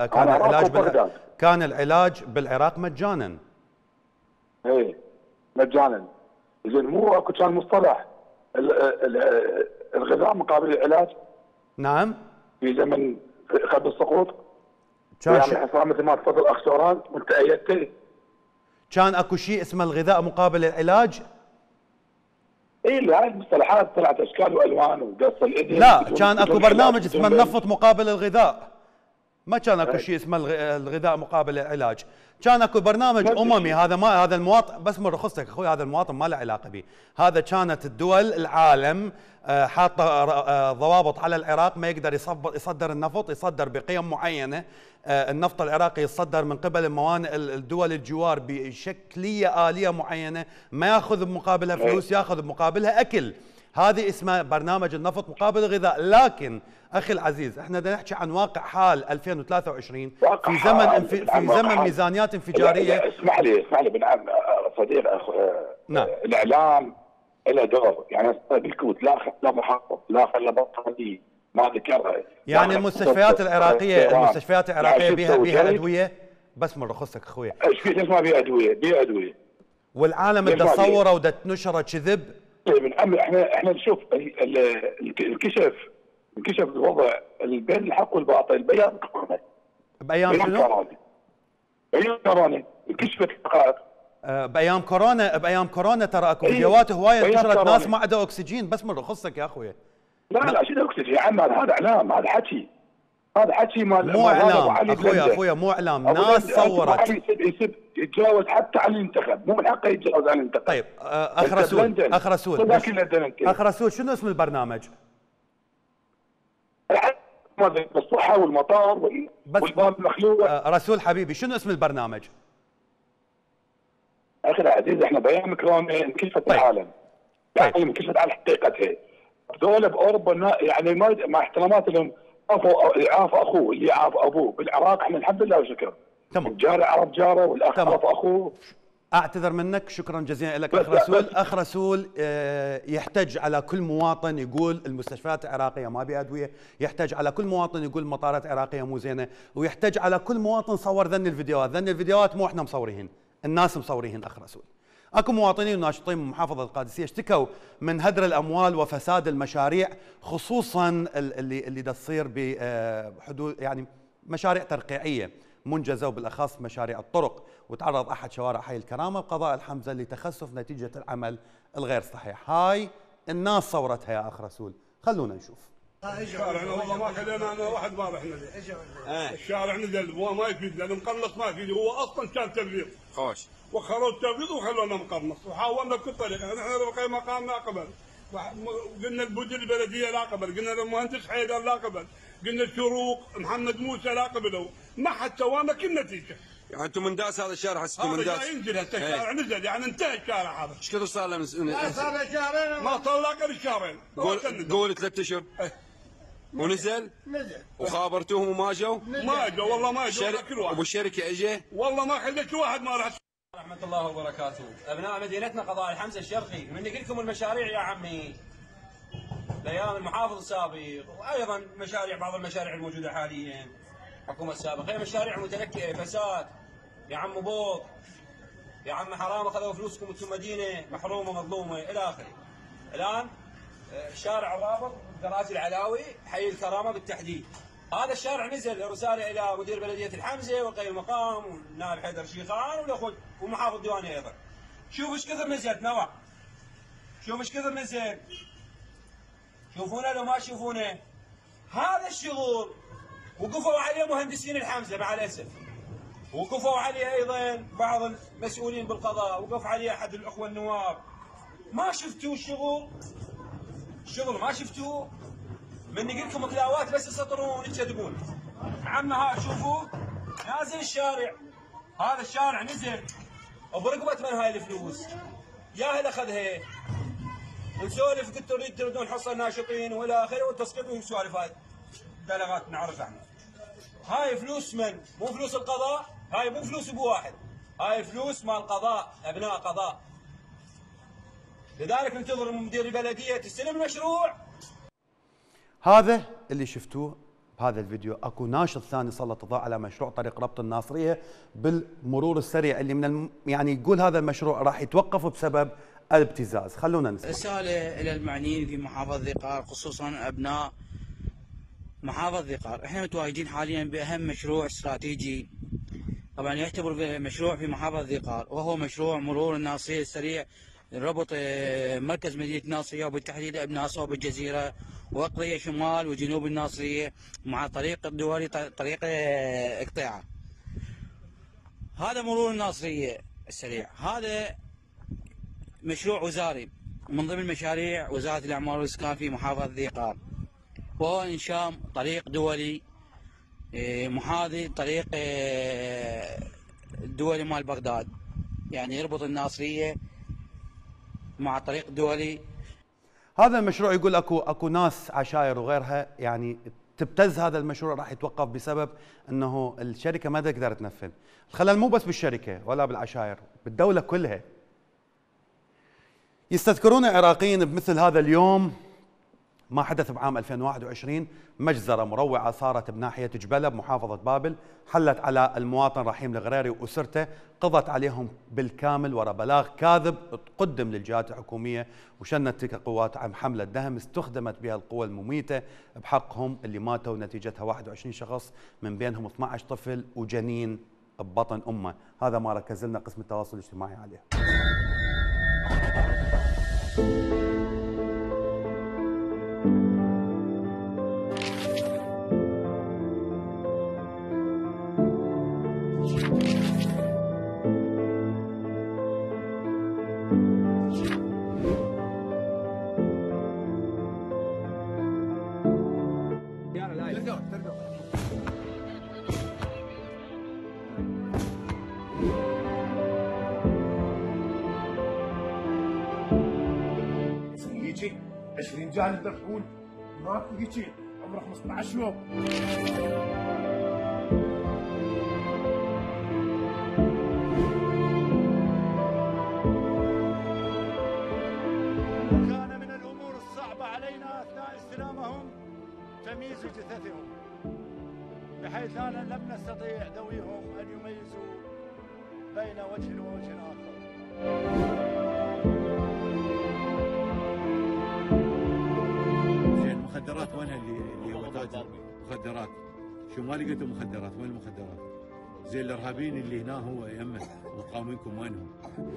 العلاج بالعراق مجانا. ايه مجانا. زين مو اكو كان مصطلح الغذاء مقابل العلاج؟ نعم. في زمن قبل السقوط كان يعني حصان مثل ما تفضل اخ سوران وانت ايدته. كان اكو شيء اسمه الغذاء مقابل العلاج؟ اي هاي المصطلحات طلعت اشكال والوان وقص الاذن. لا، كان اكو برنامج اسمه النفط مقابل الغذاء. ما كان اكو شيء اسمه الغذاء مقابل العلاج. كان اكو برنامج اممي. هذا المواطن بس من رخصتك اخوي، هذا المواطن ما له علاقه به. هذا كانت الدول العالم حاطه ضوابط على العراق، ما يقدر يصدر النفط، يصدر بقيم معينه. النفط العراقي يصدر من قبل موانئ الدول الجوار بشكليه آلية معينه، ما ياخذ بمقابلها فلوس، ياخذ بمقابلها اكل. هذه اسمها برنامج النفط مقابل الغذاء. لكن اخي العزيز احنا بدنا نحكي عن واقع حال 2023 في زمن ميزانيات انفجاريه. اسمح لي بنعم صديق اخ. نعم. الاعلام له دور، يعني بالكوت لا محافظ لا خلى بطل ما ذكرها. يعني المستشفيات العراقيه بها ادويه بس من رخصتك اخوي. ايش في اسمها بها ادويه والعالم بدها تصوره ودا تنشره كذب. طيب احنا نشوف انكشف الوضع بين الحق والباطل بايام كورونا. بايام شنو؟ بايام كورونا انكشفت الحقائق. بايام كورونا ترى اكو فيديوهات هوايه انتشرت ناس ما عندها اكسجين بس من رخصتك يا اخوي. لا شنو اكسجين يا عم؟ هذا اعلام، هذا حكي مال مو اعلام اخويا مو اعلام. ناس صورت. يتجاوز حتى عن الانتخاب، مو من حقه يتجاوز عن الانتخاب. طيب اخ رسول شنو اسم البرنامج؟ الصحه والمطار والباب المخلوع. رسول حبيبي شنو اسم البرنامج؟ اخي العزيز احنا بايام كورونا انكشفت العالم. يعني انكشفت على حقيقتها. ذولا باوروبا يعني مع احترامات لهم عاف اخوه اللي عاف ابوه. بالعراق احنا الحمد لله وشكر. تمام. الجار عرف جاره والاخ عرف اخوه. اعتذر منك، شكرا جزيلا لك اخ رسول. اخ رسول يحتج على كل مواطن يقول المستشفيات العراقيه ما بي ادويه، يحتج على كل مواطن يقول المطارات العراقيه مو زينه، ويحتج على كل مواطن صور ذن الفيديوهات. ذن الفيديوهات مو احنا مصوريهن، الناس مصوريهن اخ رسول. اكو مواطنين وناشطين من محافظه القادسيه اشتكوا من هدر الاموال وفساد المشاريع، خصوصا اللي تصير بحدود يعني مشاريع ترقيعيه منجزه، وبالاخص مشاريع الطرق. وتعرض احد شوارع حي الكرامه بقضاء الحمزه لتخسف نتيجه العمل الغير صحيح. هاي الناس صورتها يا اخ رسول، خلونا نشوف. الشارع والله ما خلينا انا واحد ما رحنا له. الشارع نزل هو ما يفيد لانه مقنص ما يفيد، هو اصلا كان تبليط. خوش. وخلوا التبليط وخلونا مقنص، وحاولنا بكل طريقه. نحن رقي مقامنا قبل، قلنا المدير البلديه لا قبل، قلنا المهندس حيدر لا قبل، قلنا الشروق محمد موسى لا قبلوا، ما حد سوانا كل نتيجه. يعني انتم من داس هذا الشارع حسيتوا من داس؟ هذا ينزل هسه الشارع نزل، يعني انتهى الشارع هذا. ايش كثر صار له من لا صار له شهرين ما صار له قبل شهرين. قول 3 اشهر. ونزل؟ نزل. وخابرتوهم وما جو؟ ما جو والله ما جو كل واحد. والشركه اجى؟ والله ما خليت واحد ما راح. ورحمة الله وبركاته. أبناء مدينتنا قضاء الحمزة الشرقي، من نقول لكم المشاريع يا عمي لأيام المحافظ السابق، وأيضا مشاريع بعض المشاريع الموجودة حاليا الحكومة السابقة، هي مشاريع متنكئة فساد. يا عم بوط، يا عم حرام أخذوا فلوسكم أنتم مدينة محرومة مظلومة إلى آخره. الآن شارع الرابط دراسي العلاوي حي الكرامة بالتحديد. هذا الشارع نزل رسالة إلى مدير بلدية الحمزة وقيم المقام والنائب حيدر شيخان والأخوة ومحافظ ديواني أيضا. شوف ايش كثر نزلت نوع. شوف ايش كثر نزل. شوفونه لو ما تشوفونه. هذا الشغل وقفوا عليه مهندسين الحمزة مع الأسف. وقفوا عليه أيضا بعض المسؤولين بالقضاء، وقف عليه أحد الأخوة النواب. ما شفتوا الشغل؟ الشغل ما شفتوه؟ من نقول لكم كلاوات بس يسطرون ويكذبون. عم ها شوفوا نازل الشارع، هذا الشارع نزل وبرقبة من هاي الفلوس؟ ياهل اخذها. نسولف قلت تريدون حصه ناشطين والى اخره والتسقيط والسوالف هاي بلاغات نعرف عنها. هاي فلوس من؟ مو فلوس القضاء، هاي مو فلوس ابو واحد، هاي فلوس مال القضاء، ابناء قضاء. لذلك ننتظر من مدير البلديه تستلم المشروع. هذا اللي شفتوه بهذا الفيديو. اكو ناشط ثاني سلط الضوء على مشروع طريق ربط الناصريه بالمرور السريع اللي من يعني يقول هذا المشروع راح يتوقف بسبب الابتزاز. خلونا نسمع. رساله الى المعنيين في محافظه ذي قار، خصوصا ابناء محافظه ذي قار. احنا متواجدين حاليا باهم مشروع استراتيجي طبعا يعتبر مشروع في محافظه ذي قار، وهو مشروع مرور الناصريه السريع، ربط مركز مدينه الناصريه وبالتحديد ابناء صوب الجزيره واقضيه شمال وجنوب الناصريه مع طريق الدولي طريق اقطاعه. هذا مرور الناصريه السريع، هذا مشروع وزاري من ضمن مشاريع وزاره الاعمار والاسكان في محافظه ذي قار، وهو انشاء طريق دولي محاذي طريق الدولي مال بغداد، يعني يربط الناصريه مع طريق دولي. هذا المشروع يقول اكو ناس عشاير وغيرها يعني تبتز هذا المشروع، راح يتوقف بسبب انه الشركه ما تقدر تنفذ. الخلل مو بس بالشركه ولا بالعشاير، بالدوله كلها. يستذكرون العراقيين بمثل هذا اليوم ما حدث بعام 2021، مجزرة مروعة صارت بناحية جبلة بمحافظة بابل، حلت على المواطن رحيم الغريري وأسرته، قضت عليهم بالكامل وراء بلاغ كاذب قدم للجهات الحكومية، وشنت تلك القوات عن حملة دهم استخدمت بها القوى المميتة بحقهم اللي ماتوا نتيجتها 21 شخص، من بينهم 12 طفل وجنين ببطن أمه. هذا ما ركز لنا قسم التواصل الاجتماعي عليه. هيجي 20 رجال يذبحون، ماكو هيجي عمره 15 يوم. وكان من الامور الصعبه علينا اثناء استلامهم تمييز جثثهم، بحيث لم نستطيع ذويهم ان يميزوا بين وجه ووجه اخر. زين المخدرات وينها اللي هو تاجر مخدرات؟ شو ما لقيتوا مخدرات؟ وين المخدرات؟ زين الارهابيين اللي هنا هو يمه مقاومينكم وينهم؟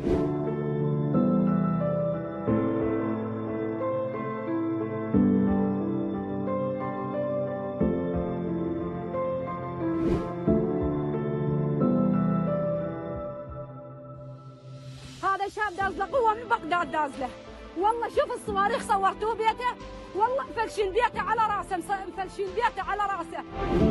هذا شاب داز له قوة من بغداد داز له، والله شوف الصواريخ صورتوه بيته، والله مفلشين بيته على راسه، مفلشين بيته على راسه.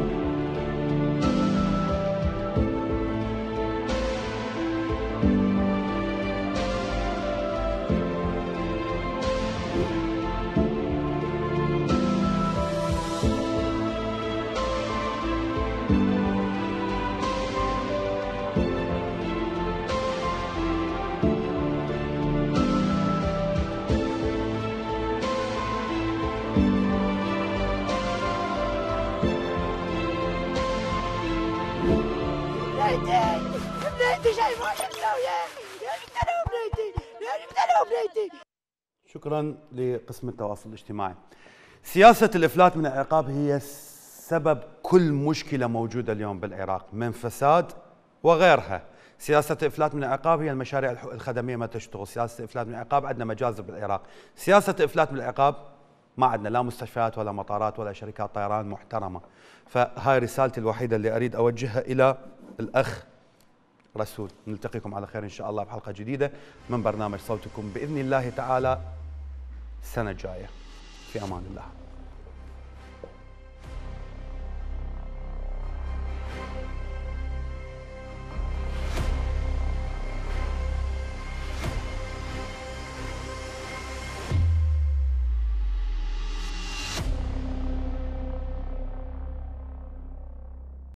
بنيتي شيء ما شفته يا اخي، يا قتلوا بنيتي، يا قتلوا بنيتي. شكرا لقسم التواصل الاجتماعي. سياسة الإفلات من العقاب هي سبب كل مشكلة موجودة اليوم بالعراق من فساد وغيرها. سياسة الإفلات من العقاب هي المشاريع الخدمية ما تشتغل، سياسة الإفلات من العقاب عندنا مجازر بالعراق، سياسة الإفلات من العقاب ما عندنا لا مستشفيات ولا مطارات ولا شركات طيران محترمة. فهاي رسالتي الوحيدة اللي أريد أوجهها إلى الأخ رسول. نلتقيكم على خير إن شاء الله بحلقة جديدة من برنامج صوتكم بإذن الله تعالى السنة الجاية. في أمان الله.